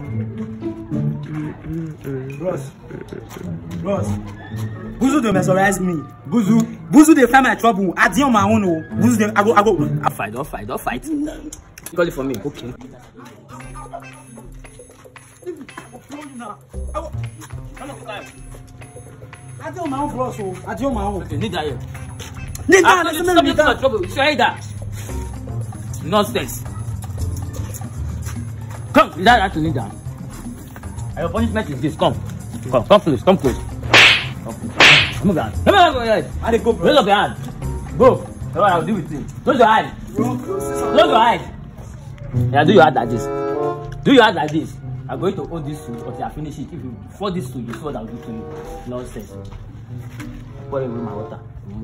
Bros. Buzu dey mesmerize me. Buzu dey find my trouble. I dey on my own. Oh. Buzu dey. I go. Don't fight. Call it for me. Okay. I dey on my own, bros. I dey on my own. Okay, need that here. Need that. Trouble. Say that. Nonsense. Come, without that to need that. Your punishment is this. Come close. Come close. Move your hand. Move your hand. I dey go, bro. Raise up your hand. Go. That's what I'll do with you. Close your eye. Close your eye. Yeah, do your hand like this. Do your hand like this. I'm going to hold this food until I finish it. If you before this food, you see what I'll do to you. Nonsense. Pour away my water.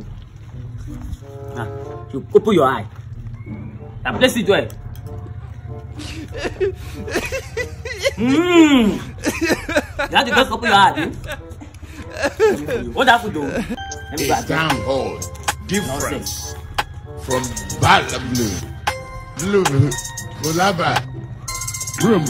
Ah, you open your eye. Now place it well. You have to just open your eye. What happened though? It's downhole. Difference from Bala Blue. Bulaba. Brum.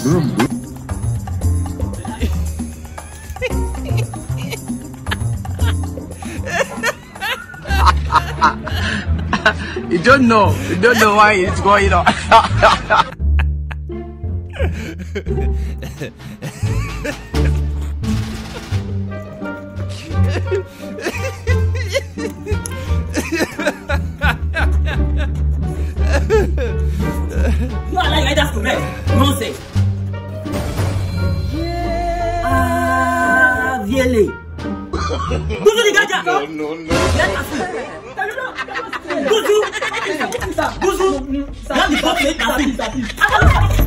You don't know why it's going on. You are like that to me. Nonsense. Really? Buzu di gaja. No. Buzu. You have the